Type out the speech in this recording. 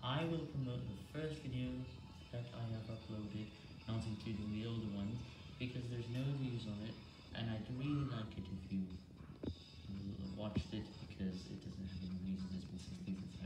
I will promote the first video that I have uploaded, not including the older ones, because there's no views on it, and I'd really like it if you watched it, because it doesn't have any views, and there's been 60